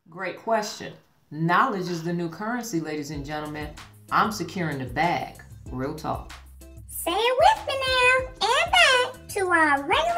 Great question. Knowledge is the new currency, ladies and gentlemen. I'm securing the bag. Real talk. Say it with me now. And back to our regular